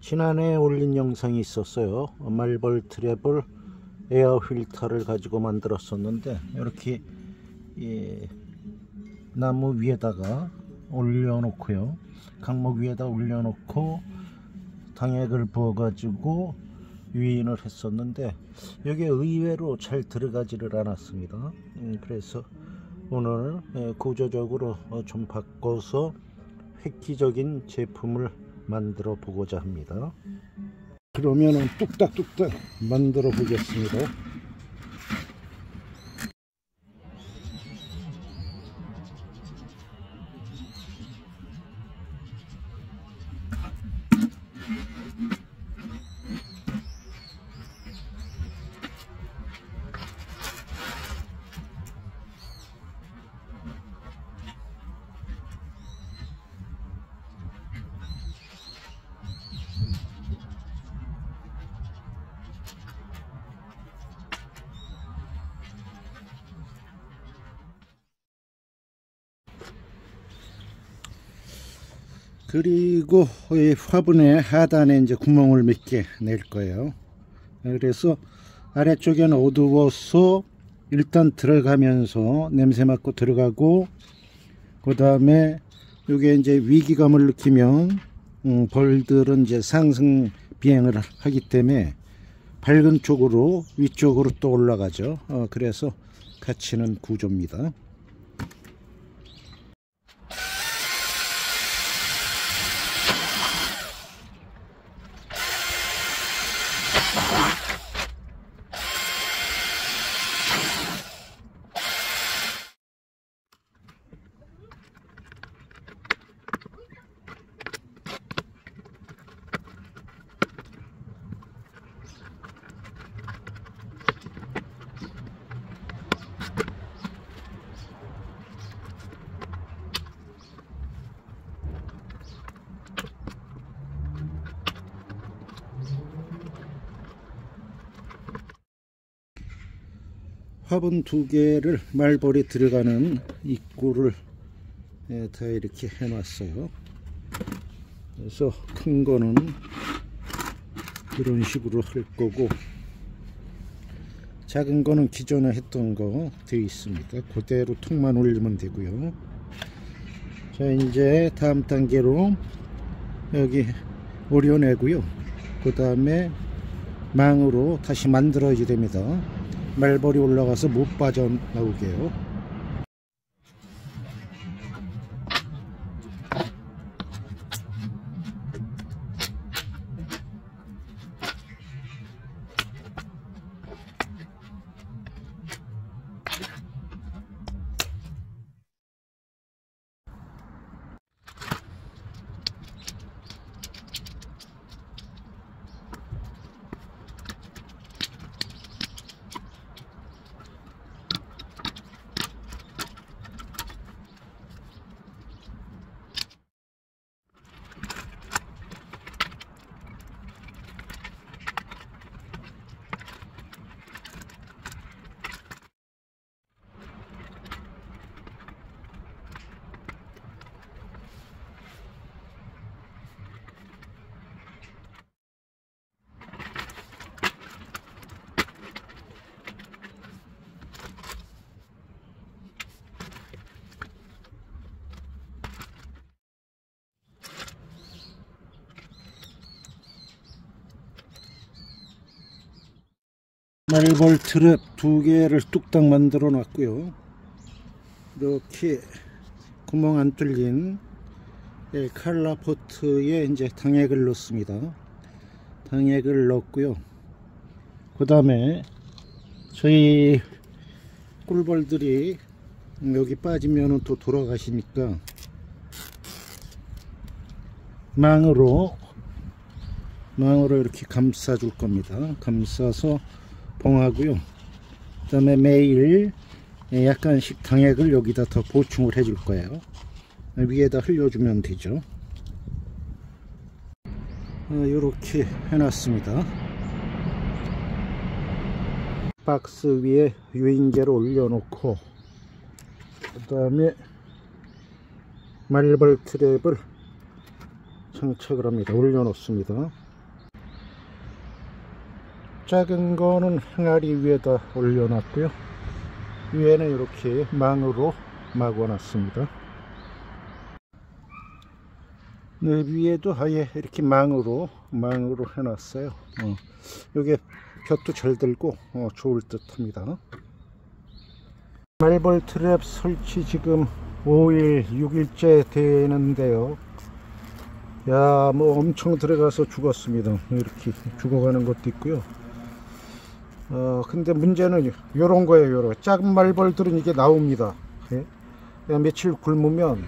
지난해 올린 영상이 있었어요. 말벌 트랩을 에어 필터를 가지고 만들었었는데 이렇게 나무 위에다가 올려놓고요, 강목 위에다 올려놓고 당액을 부어 가지고 유인을 했었는데 여기에 의외로 잘 들어가지를 않았습니다. 그래서 오늘 구조적으로 좀 바꿔서 획기적인 제품을 만들어 보고자 합니다. 그러면은 뚝딱뚝딱 만들어 보겠습니다. 그리고 이 화분의 하단에 이제 구멍을 몇 개 낼 거예요. 그래서 아래쪽에는 어두워서 일단 들어가면서 냄새 맡고 들어가고, 그 다음에 이게 이제 위기감을 느끼면 벌들은 이제 상승 비행을 하기 때문에 밝은 쪽으로 위쪽으로 또 올라가죠. 그래서 갇히는 구조입니다. 화분 두 개를 말벌이 들어가는 입구를 다 이렇게 해놨어요. 그래서 큰 거는 이런 식으로 할 거고, 작은 거는 기존에 했던 거 되어 있습니다. 그대로 통만 올리면 되고요. 자, 이제 다음 단계로 여기 오려내고요. 그 다음에 망으로 다시 만들어야 됩니다. 말벌이 올라가서 못 빠져나오게요. 말벌 트랩 두 개를 뚝딱 만들어 놨고요. 이렇게 구멍 안 뚫린 칼라포트에 이제 당액을 넣습니다. 당액을 넣고요. 그 다음에 저희 꿀벌들이 여기 빠지면 또 돌아가시니까 망으로 이렇게 감싸 줄 겁니다. 감싸서 봉하고요. 그 다음에 매일 약간씩 당액을 여기다 더 보충을 해줄 거예요. 위에다 흘려주면 되죠. 이렇게 해놨습니다. 박스 위에 유인제를 올려놓고, 그 다음에 말벌 트랩을 장착을 합니다. 올려놓습니다. 작은 거는 항아리 위에다 올려놨고요. 위에는 이렇게 망으로 막아놨습니다. 네, 위에도 아예 이렇게 망으로 해놨어요. 이게 볕도 잘 들고 좋을 듯 합니다. 말벌 트랩 설치 지금 5일 6일째 되는데요. 야, 뭐 엄청 들어가서 죽었습니다. 이렇게 죽어가는 것도 있고요. 근데 문제는 요런 거예요. 요런 작은 말벌들은 이게 나옵니다. 예? 며칠 굶으면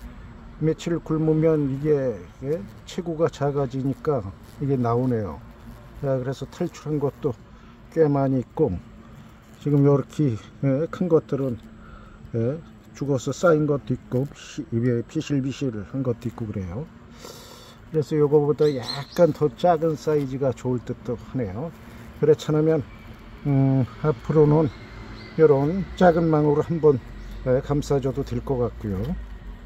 이게 체구가 작아지니까 이게 나오네요. 그래서 탈출한 것도 꽤 많이 있고, 지금 이렇게 큰 것들은 죽어서 쌓인 것도 있고 비실비실한 것도 있고 그래요. 그래서 요거보다 약간 더 작은 사이즈가 좋을 듯도 하네요. 그렇잖아면 앞으로는 이런 작은 망으로 한번 감싸줘도 될 것 같고요.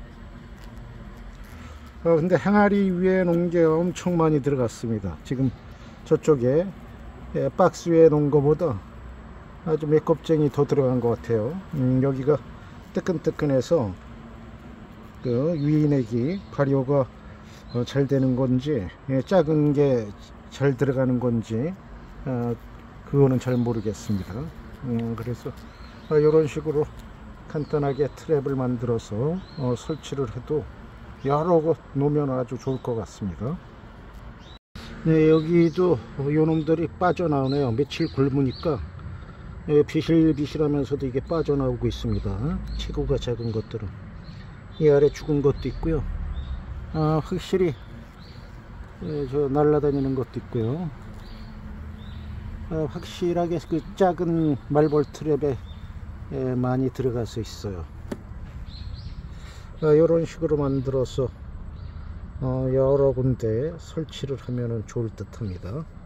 근데 항아리 위에 놓은 게 엄청 많이 들어갔습니다. 지금 저쪽에 박스 위에 놓은 것보다 아주 몇 껍쟁이 더 들어간 것 같아요. 여기가 뜨끈뜨끈해서 그 유인액이 발효가 잘 되는 건지 작은 게 잘 들어가는 건지 그거는 잘 모르겠습니다. 그래서 이런 식으로 간단하게 트랩을 만들어서 설치를 해도 여러 곳 놓으면 아주 좋을 것 같습니다. 네, 여기도 요놈들이 빠져나오네요. 며칠 굶으니까 비실비실하면서도 이게 빠져나오고 있습니다. 체구가 작은 것들은 이 아래 죽은 것도 있고요. 확실히 저 날아다니는 것도 있고요. 확실하게 그 작은 말벌 트랩에 많이 들어가서 있어요. 이런 식으로 만들어서 여러 군데 설치를 하면 좋을 듯 합니다.